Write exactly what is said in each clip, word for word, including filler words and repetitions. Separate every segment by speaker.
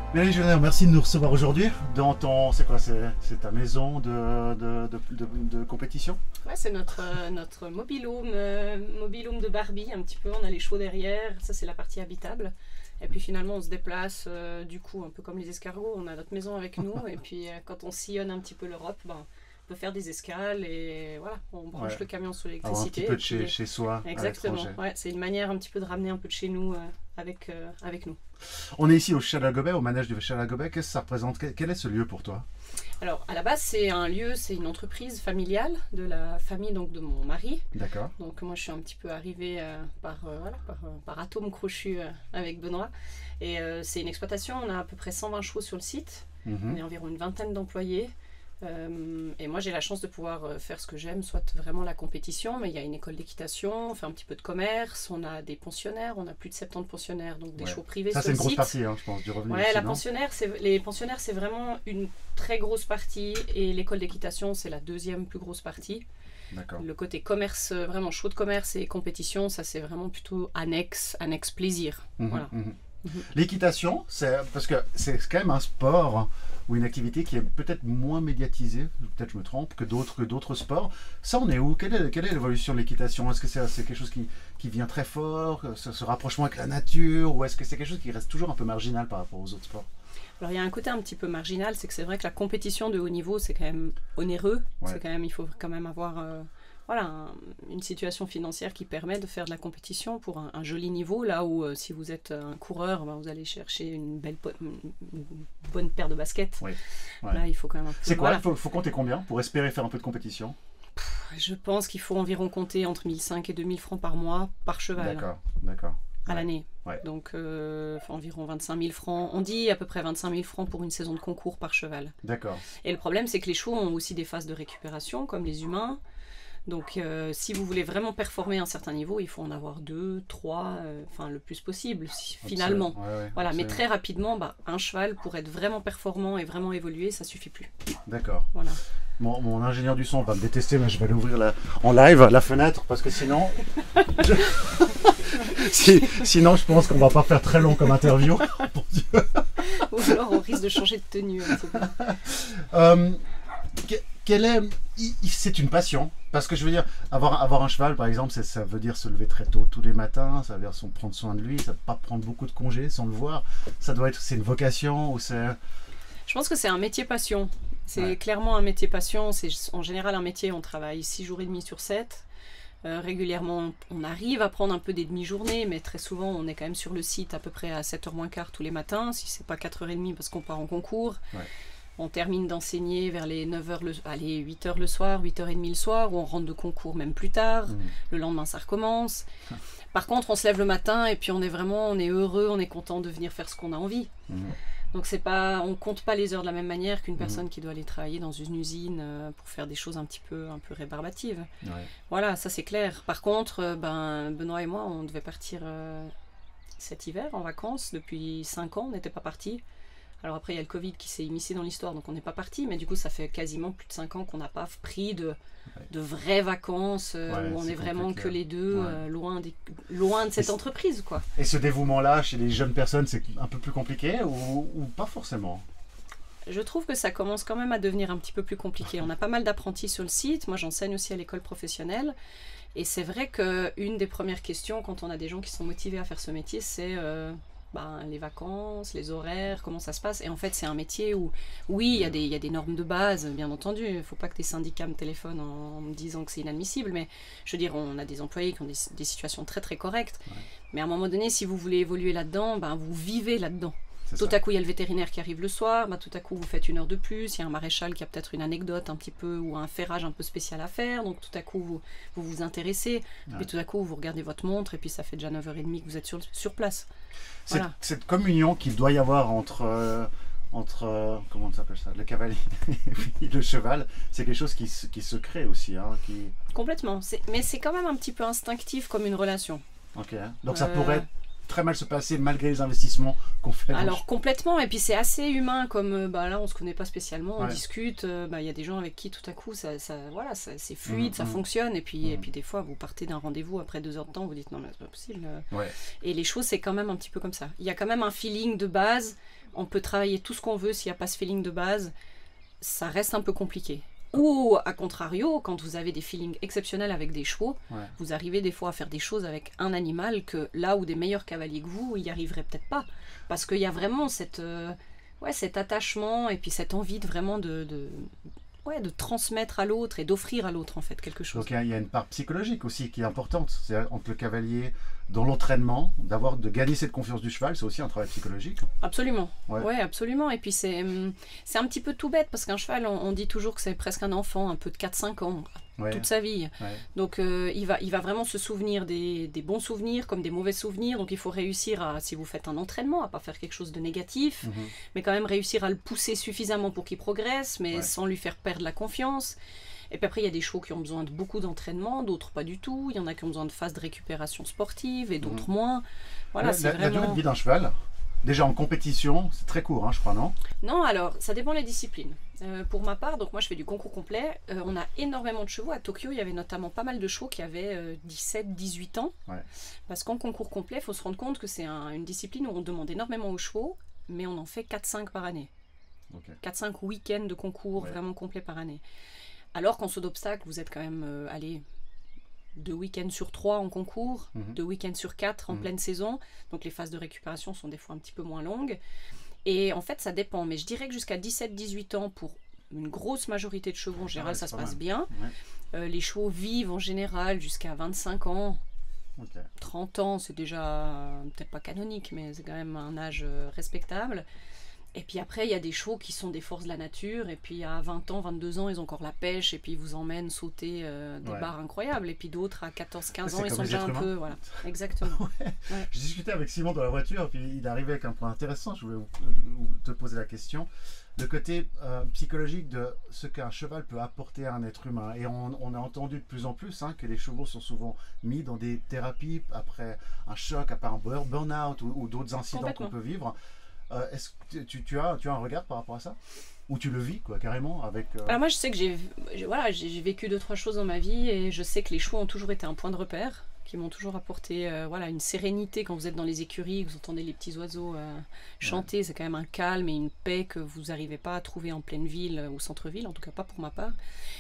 Speaker 1: Mélanie Jeuner, merci de nous recevoir aujourd'hui dans ton, c'est quoi, c'est c'est ta maison de, de, de, de, de compétition?
Speaker 2: Ouais, c'est notre, euh, notre mobilhome, euh, mobilhome de Barbie, un petit peu. On a les chevaux derrière, ça c'est la partie habitable. Et puis finalement, on se déplace, euh, du coup, un peu comme les escargots, on a notre maison avec nous. Et puis euh, quand on sillonne un petit peu l'Europe, ben, on peut faire des escales et voilà, on branche
Speaker 1: Ouais.
Speaker 2: le camion sur
Speaker 1: Avoir un petit
Speaker 2: l'électricité.
Speaker 1: peu
Speaker 2: et
Speaker 1: de chez,
Speaker 2: puis,
Speaker 1: chez soi. à
Speaker 2: exactement,
Speaker 1: l'étranger.
Speaker 2: ouais, c'est une manière un petit peu de ramener un peu de chez nous euh, avec, euh, avec nous.
Speaker 1: On est ici au Chalagobet, au manège du Chalagobet. Qu'est-ce que ça représente? Quel quel est ce lieu pour toi?
Speaker 2: Alors, à la base, c'est un lieu, c'est une entreprise familiale de la famille donc, de mon mari.
Speaker 1: D'accord.
Speaker 2: Donc moi je suis un petit peu arrivée euh, par, euh, voilà, par, euh, par atome crochu euh, avec Benoît. Et euh, c'est une exploitation, on a à peu près cent vingt chevaux sur le site, on
Speaker 1: Mhm.
Speaker 2: est environ une vingtaine d'employés. Euh, et moi j'ai la chance de pouvoir euh, faire ce que j'aime, soit vraiment la compétition, mais il y a une école d'équitation, on fait un petit peu de commerce, on a des pensionnaires, on a plus de soixante-dix pensionnaires, donc des
Speaker 1: Ouais.
Speaker 2: chevaux privés
Speaker 1: Ça,
Speaker 2: sur
Speaker 1: c'est
Speaker 2: le
Speaker 1: une grosse
Speaker 2: site.
Speaker 1: partie, hein, je pense, du revenu.
Speaker 2: Ouais,
Speaker 1: aussi,
Speaker 2: la
Speaker 1: non?
Speaker 2: pensionnaire, c'est, les pensionnaires c'est vraiment une très grosse partie, et l'école d'équitation c'est la deuxième plus grosse partie.
Speaker 1: D'accord.
Speaker 2: Le côté commerce, euh, vraiment chaud de commerce et compétition, ça c'est vraiment plutôt annexe, annexe plaisir.
Speaker 1: Mhm,
Speaker 2: Voilà.
Speaker 1: mhm.
Speaker 2: Mhm.
Speaker 1: L'équitation, c'est parce que c'est quand même un sport ou une activité qui est peut-être moins médiatisée, peut-être je me trompe, que d'autres que d'autres sports. Ça, on est où? Quelle est, quelle est l'évolution de l'équitation? Est-ce que c'est c'est quelque chose qui, qui vient très fort, ce, ce rapprochement avec la nature, ou est-ce que c'est quelque chose qui reste toujours un peu marginal par rapport aux autres sports?
Speaker 2: Alors il y a un côté un petit peu marginal, c'est que c'est vrai que la compétition de haut niveau c'est quand même onéreux.
Speaker 1: Ouais.
Speaker 2: C'est quand même, il faut quand même avoir euh, voilà, un- une situation financière qui permet de faire de la compétition pour un, un joli niveau, là où euh, si vous êtes un coureur, ben, vous allez chercher une belle po- une, une bonne paire de baskets.
Speaker 1: Oui. Ouais.
Speaker 2: Là il faut quand même un peu.
Speaker 1: C'est quoi?
Speaker 2: Voilà.
Speaker 1: Il faut, faut compter combien pour espérer faire un peu de compétition?
Speaker 2: Je pense qu'il faut environ compter entre mille cinq cents et deux mille francs par mois par cheval.
Speaker 1: D'accord, d'accord.
Speaker 2: À
Speaker 1: Ouais.
Speaker 2: l'année.
Speaker 1: Ouais.
Speaker 2: Donc euh, environ vingt-cinq mille francs. On dit à peu près vingt-cinq mille francs pour une saison de concours par cheval.
Speaker 1: D'accord.
Speaker 2: Et le problème, c'est que les chevaux ont aussi des phases de récupération, comme les humains. Donc euh, si vous voulez vraiment performer à un certain niveau, il faut en avoir deux, trois, euh, enfin le plus possible, si- finalement.
Speaker 1: Absolument. Ouais, ouais,
Speaker 2: Voilà, mais
Speaker 1: absolument.
Speaker 2: très rapidement, bah, un cheval, pour être vraiment performant et vraiment évoluer, ça suffit plus.
Speaker 1: D'accord.
Speaker 2: Voilà.
Speaker 1: Mon, mon ingénieur du son va me détester, mais je vais aller ouvrir la- en live la fenêtre parce que sinon, je- Si- sinon je pense qu'on va pas faire très long comme interview. Mon Dieu.
Speaker 2: Ou alors on risque de changer de tenue. un petit peu.
Speaker 1: Euh, que- quelle est, i- i- c'est une passion parce que je veux dire, avoir, avoir un cheval par exemple, c'est- ça veut dire se lever très tôt tous les matins, ça veut dire son- prendre soin de lui, ça veut pas prendre beaucoup de congés sans le voir. Ça doit être, c'est une vocation ou c'est.
Speaker 2: Je pense que c'est un métier passion. C'est
Speaker 1: Ouais.
Speaker 2: clairement un métier passion. C'est en général un métier où on travaille six jours et demi sur sept. Euh, régulièrement, on arrive à prendre un peu des demi-journées, mais très souvent, on est quand même sur le site à peu près à sept heures moins quart tous les matins, si c'est pas quatre heures trente parce qu'on part en concours.
Speaker 1: Ouais.
Speaker 2: On termine d'enseigner vers les neuf heures, le, allez, huit heures le soir, huit heures trente le soir, ou on rentre de concours même plus tard.
Speaker 1: Mhm.
Speaker 2: Le lendemain, ça recommence. Par contre, on se lève le matin et puis on est vraiment, on est heureux, on est content de venir faire ce qu'on a envie.
Speaker 1: Mhm.
Speaker 2: Donc c'est pas, on compte pas les heures de la même manière qu'une
Speaker 1: Mhm.
Speaker 2: personne qui doit aller travailler dans une usine euh, pour faire des choses un petit peu, un peu rébarbatives.
Speaker 1: Ouais.
Speaker 2: Voilà, ça c'est clair. Par contre, euh, ben Benoît et moi, on devait partir euh, cet hiver en vacances depuis cinq ans, on n'était pas partis. Alors après il y a le Covid qui s'est immiscé dans l'histoire, donc on n'est pas parti. Mais du coup ça fait quasiment plus de cinq ans qu'on n'a pas pris de, de vraies vacances euh,
Speaker 1: Ouais,
Speaker 2: où on
Speaker 1: c'est
Speaker 2: est vraiment
Speaker 1: compliqué.
Speaker 2: que les deux,
Speaker 1: Ouais.
Speaker 2: euh, loin, des, loin de cette
Speaker 1: c'est-
Speaker 2: entreprise quoi.
Speaker 1: Et ce dévouement-là chez les jeunes personnes, c'est un peu plus compliqué ou, ou pas forcément?
Speaker 2: Je trouve que ça commence quand même à devenir un petit peu plus compliqué. On a pas mal d'apprentis sur le site. Moi, j'enseigne aussi à l'école professionnelle. Et c'est vrai qu'une des premières questions quand on a des gens qui sont motivés à faire ce métier, c'est euh, ben, les vacances, les horaires, comment ça se passe. Et en fait, c'est un métier où, oui, il y a des, il y a des normes de base, bien entendu. Il ne faut pas que des syndicats me téléphonent en, en me disant que c'est inadmissible. Mais je veux dire, on a des employés qui ont des, des situations très, très correctes.
Speaker 1: Ouais.
Speaker 2: Mais à un moment donné, si vous voulez évoluer là-dedans, ben, vous vivez là-dedans.
Speaker 1: C'est
Speaker 2: Tout
Speaker 1: ça.
Speaker 2: à coup, il y a le vétérinaire qui arrive le soir, bah, tout à coup, vous faites une heure de plus, il y a un maréchal qui a peut-être une anecdote un petit peu ou un ferrage un peu spécial à faire, donc tout à coup, vous vous, vous intéressez,
Speaker 1: Ouais.
Speaker 2: puis tout à coup, vous regardez votre montre et puis ça fait déjà neuf heures trente que vous êtes sur, sur place.
Speaker 1: Cette,
Speaker 2: Voilà.
Speaker 1: cette communion qu'il doit y avoir entre, euh, entre euh, comment on s'appelle ça, le cavalier et le cheval, c'est quelque chose qui, se- qui se crée aussi. Hein, qui...
Speaker 2: Complètement, c'est- mais c'est quand même un petit peu instinctif comme une relation.
Speaker 1: Ok. Donc ça
Speaker 2: Euh,
Speaker 1: pourrait très mal se passer malgré les investissements qu'on fait.
Speaker 2: Alors complètement, et puis c'est assez humain, comme bah, là on se connaît pas spécialement, on
Speaker 1: ouais.
Speaker 2: discute, il euh, bah, y a des gens avec qui tout à coup ça, ça, voilà, ça, c'est fluide, mmh, ça
Speaker 1: mmh.
Speaker 2: fonctionne, et puis, mmh. et puis des fois vous partez d'un rendez-vous après deux heures de temps, vous dites non mais c'est pas possible.
Speaker 1: Ouais.
Speaker 2: Et les choses c'est quand même un petit peu comme ça. Il y a quand même un feeling de base, on peut travailler tout ce qu'on veut, s'il n'y a pas ce feeling de base, ça reste un peu compliqué. Ou, à contrario, quand vous avez des feelings exceptionnels avec des chevaux, ouais. vous arrivez des fois à faire des choses avec un animal que là où des meilleurs cavaliers que vous, ils n'y arriveraient peut-être pas. Parce qu'il y a vraiment cette, euh, ouais, cet attachement et puis cette envie de vraiment de, de, ouais, de transmettre à l'autre et d'offrir à l'autre en fait quelque chose.
Speaker 1: Donc il y a une part psychologique aussi qui est importante. C'est entre le cavalier, dans l'entraînement, d'avoir de gagner cette confiance du cheval, c'est aussi un travail psychologique.
Speaker 2: Absolument, ouais, ouais absolument. Et puis c'est c'est un petit peu tout bête parce qu'un cheval, on, on dit toujours que c'est presque un enfant, un peu de quatre cinq ans, ouais. toute sa vie. Ouais. Donc euh, il, va, il va vraiment se souvenir des, des bons souvenirs comme des mauvais souvenirs. Donc il faut réussir à, si vous faites un entraînement, à pas faire quelque chose de négatif, mm-hmm. mais quand même réussir à le pousser suffisamment pour qu'il progresse, mais ouais. sans lui faire perdre la confiance. Et puis après, il y a des chevaux qui ont besoin de beaucoup d'entraînement, d'autres pas du tout. Il y en a qui ont besoin de phases de récupération sportive et d'autres mmh. moins. Voilà,
Speaker 1: la, la,
Speaker 2: vraiment...
Speaker 1: la durée de vie d'un cheval, déjà en compétition, c'est très court, hein, je crois, non?
Speaker 2: Non, alors, ça dépend des disciplines. Euh, pour ma part, donc moi je fais du concours complet, euh, on a énormément de chevaux. À Tokyo, il y avait notamment pas mal de chevaux qui avaient euh, dix-sept dix-huit ans. Ouais. Parce qu'en concours complet, il faut se rendre compte que c'est un, une discipline où on demande énormément aux chevaux, mais on en fait quatre cinq par année. Okay. quatre cinq week-ends de concours ouais. vraiment complets par année. Alors qu'en saut d'obstacle, vous êtes quand même, euh, allez, deux week-ends sur trois en concours, mmh. deux week-ends sur quatre en mmh. pleine saison. Donc les phases de récupération sont des fois un petit peu moins longues. Et en fait, ça dépend. Mais je dirais que jusqu'à dix-sept dix-huit ans, pour une grosse majorité de chevaux, en général, ah ouais, ça se passe mal. bien. Ouais. Euh, les chevaux vivent en général jusqu'à vingt-cinq ans. Okay. trente ans, c'est déjà peut-être pas canonique, mais c'est quand même un âge respectable. Et puis après, il y a des chevaux qui sont des forces de la nature, et puis à vingt ans, vingt-deux ans, ils ont encore la pêche, et puis ils vous emmènent sauter euh, des ouais. barres incroyables. Et puis d'autres, à quatorze quinze ans, ils sont déjà un humains. peu... Voilà, exactement. ouais. Ouais.
Speaker 1: Je discutais avec Simon dans la voiture, et puis il arrivait avec un point intéressant, je voulais te poser la question. Le côté euh, psychologique de ce qu'un cheval peut apporter à un être humain. Et on, on a entendu de plus en plus hein, que les chevaux sont souvent mis dans des thérapies après un choc, après un burn-out ou, ou d'autres incidents qu'on peut vivre. Euh, est-ce que tu, tu, as, tu as un regard par rapport à ça? Ou tu le vis quoi, carrément avec, euh...
Speaker 2: Alors moi je sais que j'ai voilà, j'ai vécu deux trois choses dans ma vie et je sais que les chevaux ont toujours été un point de repère, qui m'ont toujours apporté euh, voilà, une sérénité quand vous êtes dans les écuries, que vous entendez les petits oiseaux euh, chanter, ouais. c'est quand même un calme et une paix que vous n'arrivez pas à trouver en pleine ville ou centre-ville, en tout cas pas pour ma part.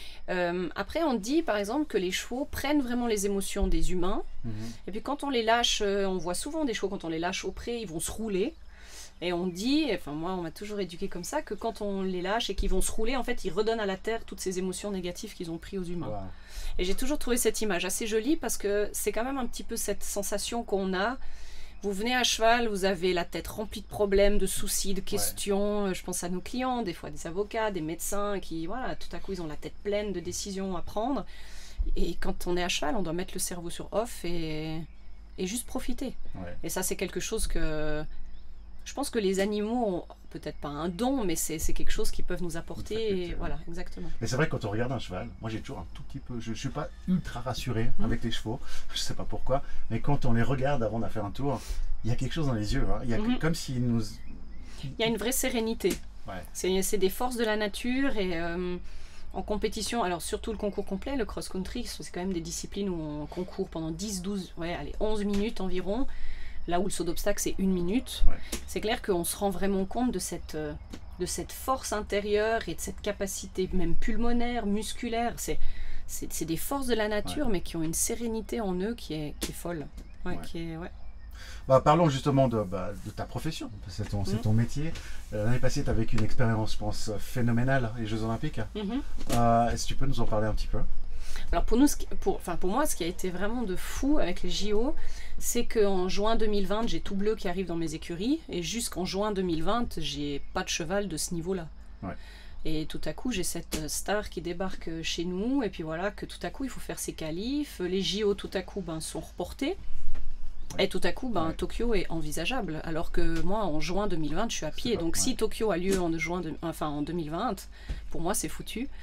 Speaker 2: Euh, après on dit par exemple que les chevaux prennent vraiment les émotions des humains, mmh. et puis quand on les lâche, euh, on voit souvent des chevaux quand on les lâche au pré, ils vont se rouler. Et on dit, enfin moi on m'a toujours éduqué comme ça, que quand on les lâche et qu'ils vont se rouler, en fait ils redonnent à la terre toutes ces émotions négatives qu'ils ont prises aux humains. Wow. Et j'ai toujours trouvé cette image assez jolie parce que c'est quand même un petit peu cette sensation qu'on a. Vous venez à cheval, vous avez la tête remplie de problèmes, de soucis, de questions. Ouais. Je pense à nos clients, des fois des avocats, des médecins qui, voilà, tout à coup ils ont la tête pleine de décisions à prendre. Et quand on est à cheval, on doit mettre le cerveau sur off et, et juste profiter. Ouais. Et ça c'est quelque chose que... Je pense que les animaux ont peut-être pas un don, mais c'est quelque chose qu'ils peuvent nous apporter. Et voilà, exactement.
Speaker 1: Mais c'est vrai que quand on regarde un cheval, moi j'ai toujours un tout petit peu, je ne suis pas ultra rassuré mmh. avec les chevaux, je ne sais pas pourquoi, mais quand on les regarde avant de faire un tour, il y a quelque chose dans les yeux. Hein. Il y a mmh. comme s'ils nous...
Speaker 2: Il y a une vraie sérénité. Ouais. C'est des forces de la nature et... Euh, en compétition, alors surtout le concours complet, le cross-country, c'est quand même des disciplines où on concourt pendant dix, douze, ouais, allez, onze minutes environ. Là où le saut d'obstacle c'est une minute, ouais. c'est clair qu'on se rend vraiment compte de cette, de cette force intérieure et de cette capacité même pulmonaire, musculaire. C'est des forces de la nature ouais. mais qui ont une sérénité en eux qui est, qui est folle. Ouais, ouais. Qui est, ouais.
Speaker 1: Bah, parlons justement de, bah, de ta profession, c'est ton, mmh. ton métier. Euh, L'année passée tu as vécu une expérience je pense phénoménale, les Jeux Olympiques. Mmh. Euh, Est-ce que tu peux nous en parler un petit peu?
Speaker 2: Alors pour, nous, pour, enfin pour moi, ce qui a été vraiment de fou avec les J O, c'est qu'en juin deux mille vingt, j'ai tout bleu qui arrive dans mes écuries, et jusqu'en juin deux mille vingt, j'ai pas de cheval de ce niveau-là. Ouais. Et tout à coup, j'ai cette star qui débarque chez nous, et puis voilà, que tout à coup, il faut faire ses qualifs, les J O tout à coup ben, sont reportés, ouais. et tout à coup, ben, ouais. Tokyo est envisageable, alors que moi, en juin deux mille vingt, je suis à pied, donc ouais. si Tokyo a lieu en, juin de, enfin, en deux mille vingt, pour moi, c'est foutu.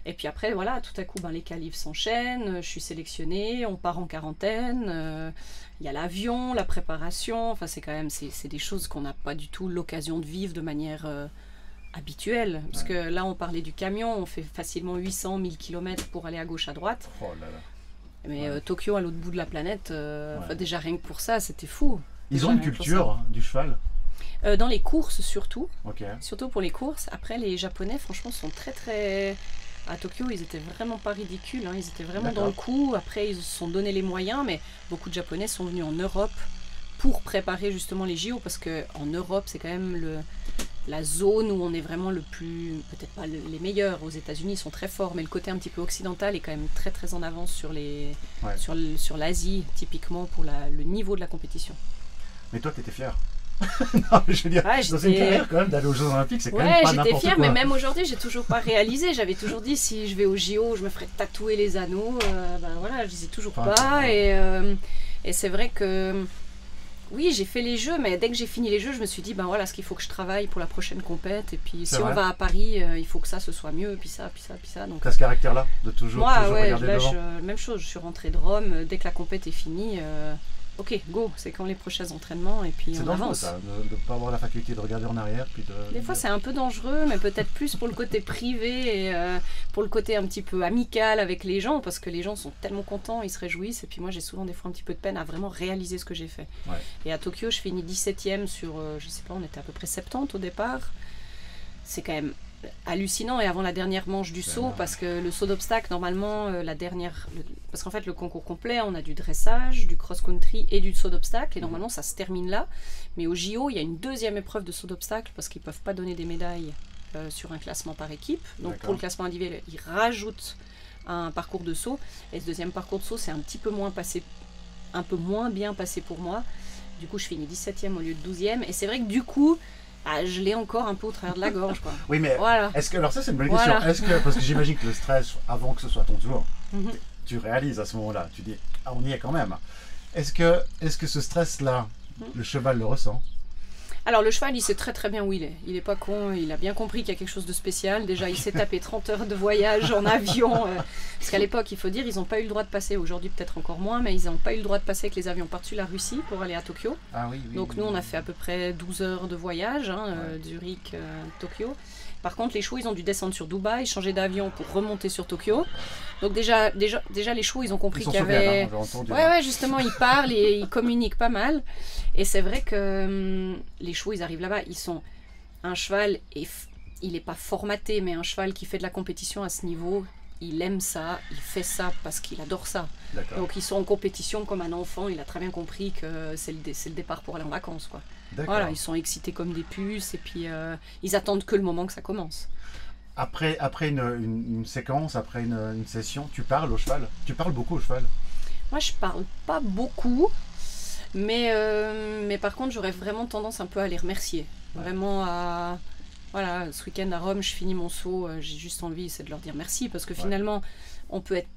Speaker 2: Et puis après, voilà, tout à coup, ben, les qualifs s'enchaînent, je suis sélectionnée, on part en quarantaine, il euh, y a l'avion, la préparation, enfin c'est quand même, c'est des choses qu'on n'a pas du tout l'occasion de vivre de manière euh, habituelle. Parce ouais. que là, on parlait du camion, on fait facilement huit cents mille kilomètres pour aller à gauche, à droite.
Speaker 1: Oh là là.
Speaker 2: Mais
Speaker 1: ouais.
Speaker 2: euh, Tokyo, à l'autre bout de la planète, euh, ouais. déjà rien que pour ça, c'était fou.
Speaker 1: Ils
Speaker 2: déjà,
Speaker 1: ont une culture du cheval
Speaker 2: euh, dans les courses surtout,
Speaker 1: okay.
Speaker 2: surtout pour les courses. Après, les Japonais, franchement, sont très très... À Tokyo, ils étaient vraiment pas ridicules, hein. Ils étaient vraiment dans le coup. Après, ils se sont donné les moyens, mais beaucoup de Japonais sont venus en Europe pour préparer justement les J O, parce qu'en Europe, c'est quand même le, la zone où on est vraiment le plus, peut-être pas le, les meilleurs. Aux États-Unis, ils sont très forts, mais le côté un petit peu occidental est quand même très très en avance sur les, ouais. sur, sur l'Asie, typiquement pour la, le niveau de la compétition.
Speaker 1: Mais toi, tu étais fière. Non, mais je veux dire, ouais, dans une carrière quand même d'aller aux Jeux Olympiques, c'est quand
Speaker 2: ouais,
Speaker 1: même pas n'importe quoi.
Speaker 2: J'étais fière, mais même aujourd'hui, j'ai toujours pas réalisé. J'avais toujours dit, si je vais aux J O, je me ferais tatouer les anneaux. Euh, ben voilà, je disais toujours enfin, pas. Ouais. Et, euh, et c'est vrai que, oui, j'ai fait les Jeux, mais dès que j'ai fini les Jeux, je me suis dit, ben voilà, ce qu'il faut que je travaille pour la prochaine compète. Et puis, si vrai. on va à Paris, euh, il faut que ça, ce soit mieux, puis ça, puis ça, puis ça. Donc,
Speaker 1: t'as ce caractère-là, de toujours,
Speaker 2: moi,
Speaker 1: toujours
Speaker 2: ouais,
Speaker 1: regarder
Speaker 2: là,
Speaker 1: devant.
Speaker 2: Je, même chose, je suis rentrée de Rome, dès que la compète est finie. Euh, Ok, go, c'est quand les prochains entraînements et puis on avance.
Speaker 1: C'est dangereux ça, de ne pas avoir la faculté de regarder en arrière. Puis de...
Speaker 2: Des fois c'est un peu dangereux, mais peut-être plus pour le côté privé et euh, pour le côté un petit peu amical avec les gens, parce que les gens sont tellement contents, ils se réjouissent, et puis moi j'ai souvent des fois un petit peu de peine à vraiment réaliser ce que j'ai fait.
Speaker 1: Ouais.
Speaker 2: Et à Tokyo, je finis dix-septième sur, euh, je sais pas, on était à peu près soixante-dix au départ. C'est quand même hallucinant, et avant la dernière manche du saut, parce que le saut d'obstacle, normalement, euh, la dernière... Le, parce qu'en fait, le concours complet, on a du dressage, du cross-country et du saut d'obstacle, et normalement, ça se termine là. Mais au J O, il y a une deuxième épreuve de saut d'obstacle, parce qu'ils ne peuvent pas donner des médailles euh, sur un classement par équipe. Donc, pour le classement individuel, ils rajoutent un parcours de saut, et ce deuxième parcours de saut, c'est un petit peu moins passé, un peu moins bien passé pour moi. Du coup, je finis dix-septième au lieu de douzième, et c'est vrai que du coup, ah, je l'ai encore un peu au travers de la gorge, quoi.
Speaker 1: Oui, mais
Speaker 2: voilà.
Speaker 1: est-ce que, alors ça c'est une bonne
Speaker 2: voilà.
Speaker 1: question, est-ce que, parce que j'imagine que le stress, avant que ce soit ton tour,
Speaker 2: mm-hmm.
Speaker 1: tu réalises à ce moment-là, tu dis, ah on y est quand même. Est-ce que, est-ce que ce stress-là, mm-hmm. le cheval le ressent?
Speaker 2: Alors le cheval, il sait très très bien où il est. Il est pas con, il a bien compris qu'il y a quelque chose de spécial. Déjà, il s'est tapé trente heures de voyage en avion. Euh, parce qu'à l'époque, il faut dire, ils n'ont pas eu le droit de passer, aujourd'hui peut-être encore moins, mais ils n'ont pas eu le droit de passer avec les avions par-dessus la Russie pour aller à Tokyo.
Speaker 1: Ah, oui, oui,
Speaker 2: Donc
Speaker 1: oui,
Speaker 2: nous,
Speaker 1: oui.
Speaker 2: on a fait à peu près douze heures de voyage, hein, ouais. euh, Zurich, euh, Tokyo. Par contre, les chevaux, ils ont dû descendre sur Dubaï, changer d'avion pour remonter sur Tokyo. Donc déjà, déjà, déjà les chevaux, ils ont compris qu'il y avait...
Speaker 1: Hein, entendu,
Speaker 2: ouais, ouais, justement, ils parlent et ils communiquent pas mal. Et c'est vrai que hum, les chevaux, ils arrivent là-bas, ils sont... Un cheval, et il n'est pas formaté, mais un cheval qui fait de la compétition à ce niveau, il aime ça, il fait ça parce qu'il adore ça. Donc ils sont en compétition comme un enfant, il a très bien compris que c'est le, le départ pour aller en vacances, quoi. Voilà, ils sont excités comme des puces, et puis euh, ils attendent que le moment que ça commence.
Speaker 1: Après, après une, une, une séquence, après une, une session, tu parles au cheval? Tu parles beaucoup au cheval?
Speaker 2: Moi, je parle pas beaucoup, mais, euh, mais par contre, j'aurais vraiment tendance un peu à les remercier. Ouais. Vraiment à... Voilà, ce week-end à Rome, je finis mon saut, euh, j'ai juste envie, c'est de leur dire merci, parce que finalement, ouais. on peut être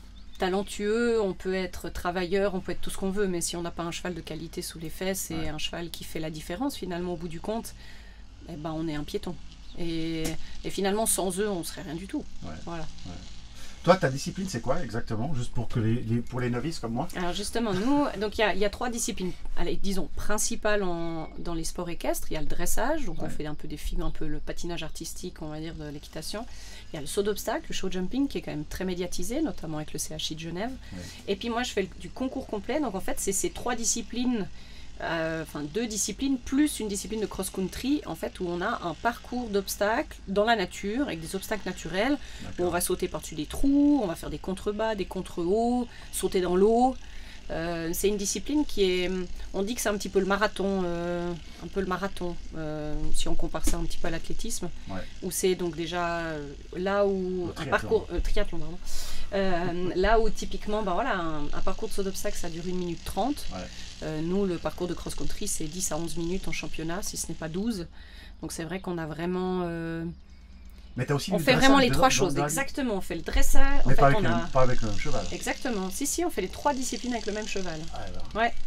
Speaker 2: talentueux, on peut être travailleur, on peut être tout ce qu'on veut, mais si on n'a pas un cheval de qualité sous les fesses, ouais. et un cheval qui fait la différence, finalement, au bout du compte, eh ben, on est un piéton. Et, et finalement, sans eux, on ne serait rien du tout.
Speaker 1: Ouais.
Speaker 2: Voilà.
Speaker 1: Ouais. Toi, ta discipline, c'est quoi exactement? Juste pour, que les, les, pour les novices comme moi?
Speaker 2: Alors justement, nous, donc il y, y a trois disciplines, allez, disons, principales en, dans les sports équestres. Il y a le dressage, donc ouais. on fait un peu des figures, un peu le patinage artistique, on va dire, de l'équitation. Il y a le saut d'obstacle, le show jumping, qui est quand même très médiatisé, notamment avec le C H I de Genève. Ouais. Et puis moi, je fais le, du concours complet. Donc en fait, c'est ces trois disciplines, euh, enfin deux disciplines, plus une discipline de cross-country, en fait, où on a un parcours d'obstacles dans la nature, avec des obstacles naturels, où on va sauter par-dessus des trous, on va faire des contre-bas, des contre-hauts, sauter dans l'eau. Euh, c'est une discipline qui est, on dit que c'est un petit peu le marathon, euh, un peu le marathon, euh, si on compare ça un petit peu à l'athlétisme,
Speaker 1: ouais.
Speaker 2: où c'est donc déjà euh, là où
Speaker 1: le
Speaker 2: un parcours, euh, triathlon pardon, euh, là où typiquement, ben voilà, un, un parcours de saut d'obstacle ça dure une minute trente, ouais. euh, nous le parcours de cross-country c'est dix à onze minutes en championnat, si ce n'est pas douze, donc c'est vrai qu'on a vraiment... Euh,
Speaker 1: Mais t'as aussi
Speaker 2: on fait vraiment les
Speaker 1: de,
Speaker 2: trois
Speaker 1: de,
Speaker 2: choses,
Speaker 1: de, de...
Speaker 2: exactement. On fait le dressage.
Speaker 1: Mais
Speaker 2: en
Speaker 1: pas,
Speaker 2: fait,
Speaker 1: avec
Speaker 2: on
Speaker 1: le,
Speaker 2: a...
Speaker 1: pas avec le même cheval.
Speaker 2: Exactement. Si, si, on fait les trois disciplines avec le même cheval.
Speaker 1: Ah, alors.
Speaker 2: Ouais.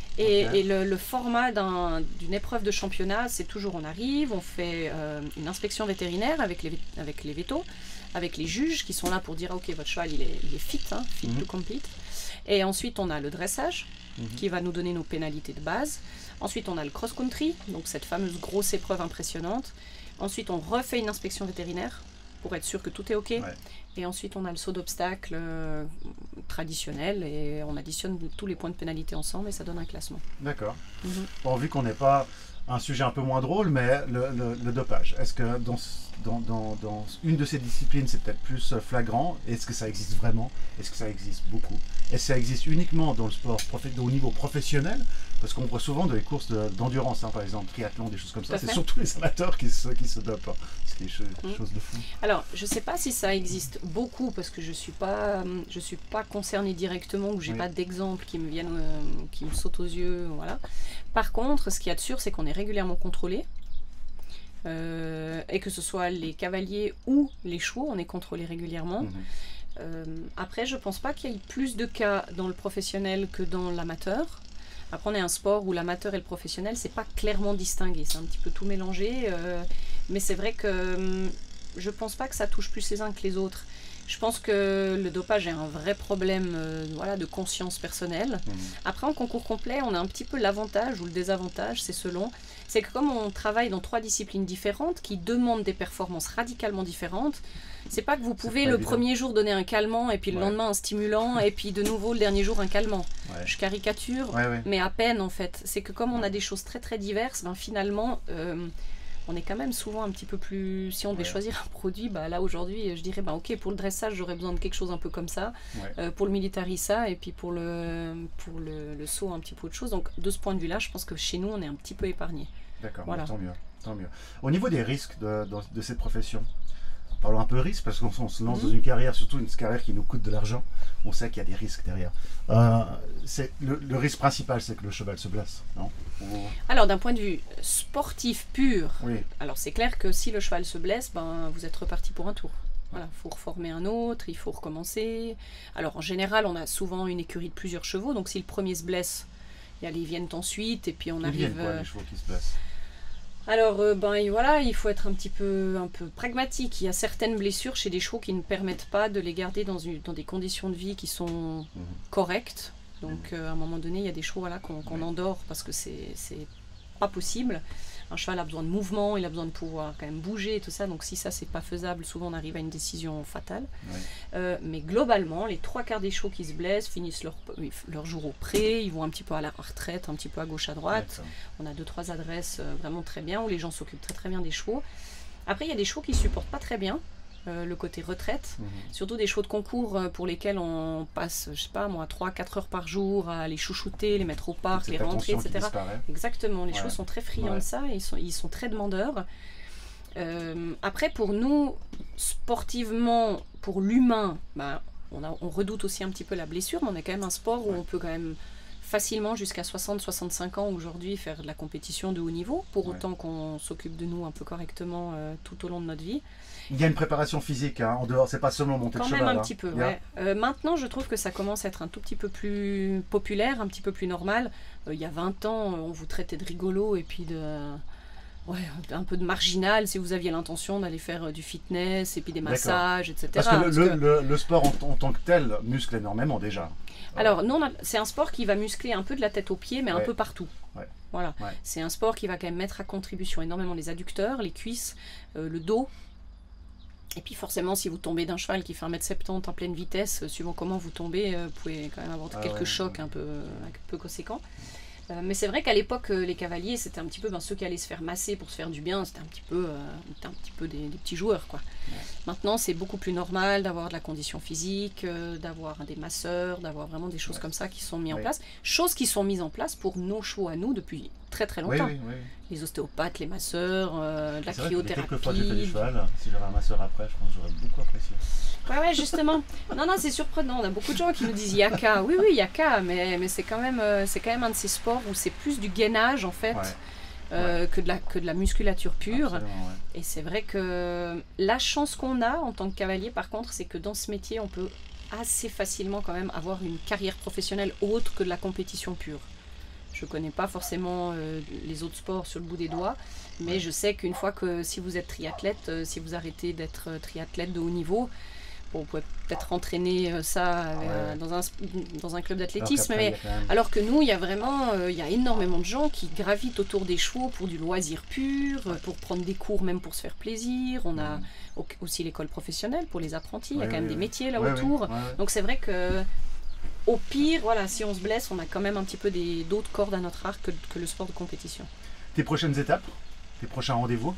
Speaker 2: Et,
Speaker 1: Okay.
Speaker 2: et le, le format d'un- d'une épreuve de championnat, c'est toujours on arrive, on fait euh, une inspection vétérinaire avec les, vé- avec les vétos, avec les juges qui sont là pour dire ok votre cheval il est, il est fit, hein, fit
Speaker 1: Mhm.
Speaker 2: to compete. Et ensuite on a le dressage
Speaker 1: Mhm.
Speaker 2: qui va nous donner nos pénalités de base. Ensuite on a le cross-country, donc cette fameuse grosse épreuve impressionnante. Ensuite on refait une inspection vétérinaire pour être sûr que tout est ok.
Speaker 1: Ouais.
Speaker 2: Et ensuite on a le saut d'obstacle euh, traditionnel et on additionne tous les points de pénalité ensemble et ça donne un classement.
Speaker 1: D'accord.
Speaker 2: Mhm.
Speaker 1: Bon, vu qu'on n'est pas un sujet un peu moins drôle, mais le, le- le dopage, est-ce que dans, ce- dans, dans- dans une de ces disciplines, c'est peut-être plus flagrant? Est-ce que ça existe vraiment? Est-ce que ça existe beaucoup? Est-ce que ça existe uniquement dans le sport profe- au niveau professionnel? Parce qu'on voit souvent des courses de- d'endurance, hein, par exemple, triathlon, des choses comme
Speaker 2: Tout à
Speaker 1: ça. C'est
Speaker 2: fait.
Speaker 1: surtout les amateurs qui se, qui se dopent, hein, ce qui est cho-
Speaker 2: Mm.
Speaker 1: chose de fou.
Speaker 2: Alors, je ne sais pas si ça existe beaucoup parce que je ne suis pas, euh, je suis pas concernée directement ou j'ai
Speaker 1: Oui.
Speaker 2: pas d'exemples qui me viennent, euh, qui me sautent aux yeux, voilà. Par contre, ce qu'il y a de sûr, c'est qu'on est régulièrement contrôlé. Euh, et que ce soit les cavaliers ou les chevaux, on est contrôlé régulièrement.
Speaker 1: Mhm.
Speaker 2: Euh, après, je pense pas qu'il y ait plus de cas dans le professionnel que dans l'amateur. Après, on est un sport où l'amateur et le professionnel, c'est pas clairement distingué, c'est un petit peu tout mélangé. euh, mais c'est vrai que hum, je pense pas que ça touche plus les uns que les autres. Je pense que le dopage est un vrai problème euh, voilà, de conscience personnelle.
Speaker 1: Mhm.
Speaker 2: Après, en concours complet, on a un petit peu l'avantage ou le désavantage, c'est selon. C'est que comme on travaille dans trois disciplines différentes qui demandent des performances radicalement différentes, c'est pas que vous pouvez
Speaker 1: pas
Speaker 2: le
Speaker 1: évident.
Speaker 2: premier jour donner un calmant et puis le
Speaker 1: Ouais.
Speaker 2: lendemain un stimulant et puis de nouveau le dernier jour un calmant.
Speaker 1: Ouais.
Speaker 2: Je caricature,
Speaker 1: Ouais, ouais.
Speaker 2: mais à peine en fait. C'est que comme on a des choses très très diverses, ben finalement, euh, on est quand même souvent un petit peu plus. Si on devait
Speaker 1: Ouais.
Speaker 2: choisir un produit, bah là aujourd'hui, je dirais, bah ok, pour le dressage, j'aurais besoin de quelque chose un peu comme ça.
Speaker 1: Ouais.
Speaker 2: Euh, pour le military, ça, et puis pour le, pour le, le saut, un petit peu autre chose. Donc de ce point de vue-là, je pense que chez nous, on est un petit peu épargné.
Speaker 1: D'accord,
Speaker 2: Voilà.
Speaker 1: bah, tant mieux, tant mieux. Au niveau des risques de, de, de cette profession, parlons un peu risque, parce qu'on on se lance
Speaker 2: Mhm.
Speaker 1: dans une carrière, surtout une carrière qui nous coûte de l'argent. On sait qu'il y a des risques derrière. Euh, c'est, le, le risque principal, c'est que le cheval se blesse, non? Ou-
Speaker 2: Alors d'un point de vue sportif pur,
Speaker 1: Oui,
Speaker 2: alors c'est clair que si le cheval se blesse, ben, vous êtes reparti pour un tour. Voilà, il faut reformer un autre, il faut recommencer. Alors en général, on a souvent une écurie de plusieurs chevaux, donc si le premier se blesse, il y a les viennent ensuite, et puis on
Speaker 1: ils
Speaker 2: arrive...
Speaker 1: viennent quoi,
Speaker 2: euh,
Speaker 1: les chevaux qui se blessent?
Speaker 2: Alors euh, ben et voilà, il faut être un petit peu, un peu pragmatique. Il y a certaines blessures chez des chevaux qui ne permettent pas de les garder dans, une, dans des conditions de vie qui sont
Speaker 1: Mhm.
Speaker 2: correctes. Donc euh, à un moment donné, il y a des chevaux voilà, qu'on qu'on
Speaker 1: Ouais.
Speaker 2: endort parce que c'est c'est pas possible. Un cheval a besoin de mouvement, il a besoin de pouvoir quand même bouger et tout ça. Donc si ça c'est pas faisable, souvent on arrive à une décision fatale.
Speaker 1: Ouais.
Speaker 2: Euh, mais globalement, les trois quarts des chevaux qui se blessent finissent leur, leur jour au pré, ils vont un petit peu à la retraite, un petit peu à gauche à droite.
Speaker 1: D'accord.
Speaker 2: On a deux trois adresses euh, vraiment très bien où les gens s'occupent très très bien des chevaux. Après, il y a des chevaux qui supportent pas très bien euh, le côté retraite,
Speaker 1: Mhm.
Speaker 2: surtout des chevaux de concours euh, pour lesquels on passe, je sais pas moi, trois quatre heures par jour à les chouchouter, les mettre au parc,
Speaker 1: Toute
Speaker 2: les
Speaker 1: cette
Speaker 2: rentrer,
Speaker 1: attention qui
Speaker 2: et cetera.
Speaker 1: disparaît.
Speaker 2: Exactement, les
Speaker 1: Ouais.
Speaker 2: chevaux sont très friands
Speaker 1: Ouais.
Speaker 2: de ça et ils sont, ils sont très demandeurs. Euh, après, pour nous, sportivement, pour l'humain, bah, on, a- on redoute aussi un petit peu la blessure, mais on est quand même un sport où
Speaker 1: Ouais.
Speaker 2: on peut quand même facilement jusqu'à soixante soixante-cinq ans aujourd'hui faire de la compétition de haut niveau, pour
Speaker 1: Ouais.
Speaker 2: autant qu'on s'occupe de nous un peu correctement euh, tout au long de notre vie.
Speaker 1: Il y a une préparation physique, hein, en dehors, c'est pas seulement monter
Speaker 2: Quand
Speaker 1: de
Speaker 2: même
Speaker 1: cheval.
Speaker 2: un
Speaker 1: hein.
Speaker 2: petit peu,
Speaker 1: Il y a-
Speaker 2: ouais. Euh, maintenant, je trouve que ça commence à être un tout petit peu plus populaire, un petit peu plus normal. Euh, il y a vingt ans, on vous traitait de rigolo et puis de... Ouais, un peu de marginal si vous aviez l'intention d'aller faire euh, du fitness et puis des
Speaker 1: D'accord.
Speaker 2: massages, et cetera.
Speaker 1: Parce que le,
Speaker 2: Parce
Speaker 1: le-
Speaker 2: que-
Speaker 1: le- le sport en, en tant que tel muscle énormément déjà.
Speaker 2: Alors, nous, on a- c'est un sport qui va muscler un peu de la tête aux pieds, mais un
Speaker 1: Ouais.
Speaker 2: peu partout.
Speaker 1: Ouais.
Speaker 2: Voilà.
Speaker 1: Ouais.
Speaker 2: C'est un sport qui va quand même mettre à contribution énormément les adducteurs, les cuisses, euh, le dos. Et puis forcément, si vous tombez d'un cheval qui fait un mètre soixante-dix en pleine vitesse, euh, suivant comment vous tombez, euh, vous pouvez quand même avoir
Speaker 1: Ah
Speaker 2: quelques
Speaker 1: ouais,
Speaker 2: chocs
Speaker 1: ouais.
Speaker 2: un peu, un peu conséquents. Euh, mais c'est vrai qu'à l'époque, euh, les cavaliers, c'était un petit peu ben, ceux qui allaient se faire masser pour se faire du bien, c'était un petit peu, euh, c'était un petit peu des, des petits joueurs, quoi.
Speaker 1: Ouais.
Speaker 2: Maintenant, c'est beaucoup plus normal d'avoir de la condition physique, euh, d'avoir des masseurs, d'avoir vraiment des choses
Speaker 1: Ouais.
Speaker 2: comme ça qui sont mises
Speaker 1: Ouais.
Speaker 2: en place. Choses qui sont mises en place pour nos chevaux à nous depuis très très
Speaker 1: Oui,
Speaker 2: longtemps.
Speaker 1: oui, oui.
Speaker 2: Les ostéopathes, les masseurs, euh, de la
Speaker 1: C'est vrai que les
Speaker 2: cryothérapie.
Speaker 1: quelques fois que j'ai fait du cheval, si j'avais un masseur après, je pense que j'aurais beaucoup apprécié.
Speaker 2: Ouais, ouais, justement. Non, non, c'est surprenant. On a beaucoup de gens qui nous disent Yaka. Oui, oui, Yaka, mais, mais c'est quand même, euh, c'est quand même un de ces sports où c'est plus du gainage en fait
Speaker 1: Ouais,
Speaker 2: euh, que de la que de la musculature pure.
Speaker 1: absolument, ouais.
Speaker 2: Et c'est vrai que la chance qu'on a en tant que cavalier, par contre, c'est que dans ce métier, on peut assez facilement quand même avoir une carrière professionnelle autre que de la compétition pure. Je ne connais pas forcément euh, les autres sports sur le bout des doigts, mais je sais qu'une fois que si vous êtes triathlète, euh, si vous arrêtez d'être euh, triathlète de haut niveau, bon, vous pouvez peut-être entraîner euh, ça euh,
Speaker 1: Ouais.
Speaker 2: dans, un, dans un club
Speaker 1: Alors
Speaker 2: d'athlétisme,
Speaker 1: qu'après, il
Speaker 2: mais
Speaker 1: y a quand même-
Speaker 2: alors que nous, il y a vraiment euh, il y a énormément de gens qui gravitent autour des chevaux pour du loisir pur, euh, pour prendre des cours même pour se faire plaisir. On a
Speaker 1: Mhm.
Speaker 2: au- aussi l'école professionnelle pour les apprentis, il y a
Speaker 1: Ouais,
Speaker 2: quand même
Speaker 1: ouais,
Speaker 2: des
Speaker 1: ouais.
Speaker 2: métiers là
Speaker 1: Ouais,
Speaker 2: autour.
Speaker 1: ouais, ouais, ouais.
Speaker 2: Donc c'est vrai que au pire, voilà, si on se blesse, on a quand même un petit peu des- d'autres cordes à notre arc que, que le sport de compétition.
Speaker 1: Tes prochaines étapes, tes prochains rendez-vous?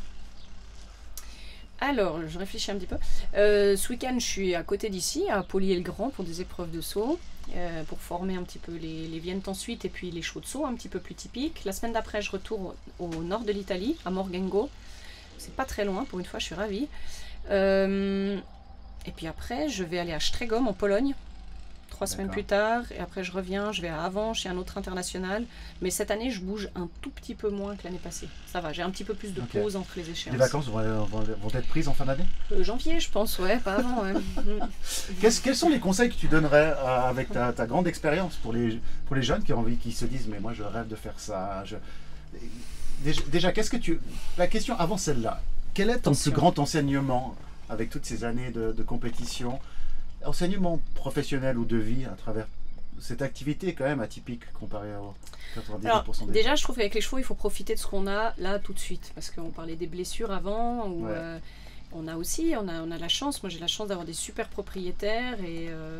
Speaker 2: Alors, je réfléchis un petit peu. Euh, ce week-end, je suis à côté d'ici, à Poly-et-le-Grand, pour des épreuves de saut, euh, pour former un petit peu les, les viennes ensuite et puis les chevaux de saut un petit peu plus typiques. La semaine d'après, je retourne au, au nord de l'Italie, à Morgengo. C'est pas très loin, pour une fois, je suis ravie. Euh, et puis après, je vais aller à Szczegom, en Pologne, trois semaines
Speaker 1: D'accord.
Speaker 2: plus tard. Et après, je reviens, je vais à Aven, chez un autre international. Mais cette année, je bouge un tout petit peu moins que l'année passée. Ça va, j'ai un petit peu plus de
Speaker 1: Ok.
Speaker 2: pause entre les échéances.
Speaker 1: Les vacances vont, vont- vont être prises en fin d'année?
Speaker 2: Euh, janvier, je pense, ouais, pas avant. Ouais. Mm.
Speaker 1: Qu'est-ce- Quels sont les conseils que tu donnerais euh, avec ta, ta grande expérience pour les, pour les jeunes qui ont envie, qui se disent mais moi je rêve de faire ça. je- Déjà, déjà, qu'est-ce que tu... La question avant celle-là, quel est ton
Speaker 2: Attention.
Speaker 1: plus grand enseignement avec toutes ces années de, de compétition, enseignement professionnel ou de vie à travers cette activité est quand même atypique comparée à quatre-vingt-dix pour cent
Speaker 2: Alors,
Speaker 1: des
Speaker 2: déjà, je trouve qu'avec les chevaux, il faut profiter de ce qu'on a là tout de suite. Parce qu'on parlait des blessures avant, ou
Speaker 1: Ouais.
Speaker 2: euh, on a aussi, on a, on a la chance, moi j'ai la chance d'avoir des super propriétaires. Et euh,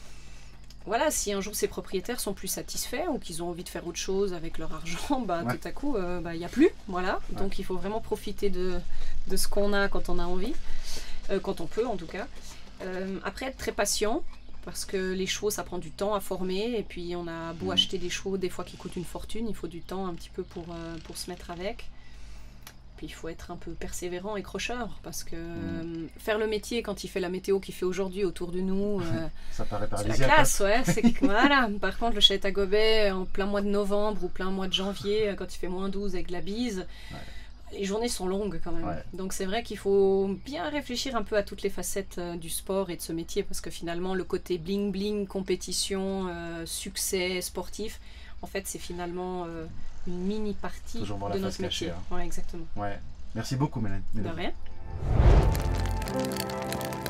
Speaker 2: voilà, si un jour ces propriétaires sont plus satisfaits ou qu'ils ont envie de faire autre chose avec leur argent, bah,
Speaker 1: Ouais.
Speaker 2: tout à coup, euh, bah, il n'y a plus. Voilà.
Speaker 1: Ouais.
Speaker 2: Donc il faut vraiment profiter de, de ce qu'on a quand on a envie, euh, quand on peut en tout cas. Euh, après, être très patient. Parce que les chevaux, ça prend du temps à former. Et puis, on a beau
Speaker 1: Mhm.
Speaker 2: acheter des chevaux, des fois qui coûtent une fortune, il faut du temps un petit peu pour, euh, pour se mettre avec. Puis, il faut être un peu persévérant et crocheur. Parce que euh, faire le métier quand il fait la météo qu'il fait aujourd'hui autour de nous, euh,
Speaker 1: Ça paraît
Speaker 2: c'est la
Speaker 1: paradisiaque.
Speaker 2: classe, ouais. C'est que, voilà. Par contre, le chalet à Gobet, en plein mois de novembre ou plein mois de janvier, euh, quand il fait moins douze avec de la bise,
Speaker 1: Ouais.
Speaker 2: les journées sont longues quand même.
Speaker 1: Ouais.
Speaker 2: Donc c'est vrai qu'il faut bien réfléchir un peu à toutes les facettes euh, du sport et de ce métier parce que finalement le côté bling bling, compétition, euh, succès sportif, en fait c'est finalement euh, une mini partie
Speaker 1: Toujours voir la
Speaker 2: de
Speaker 1: face
Speaker 2: notre
Speaker 1: cachée,
Speaker 2: métier.
Speaker 1: hein.
Speaker 2: Ouais, exactement.
Speaker 1: Ouais. Merci beaucoup, Mélanie.
Speaker 2: De rien.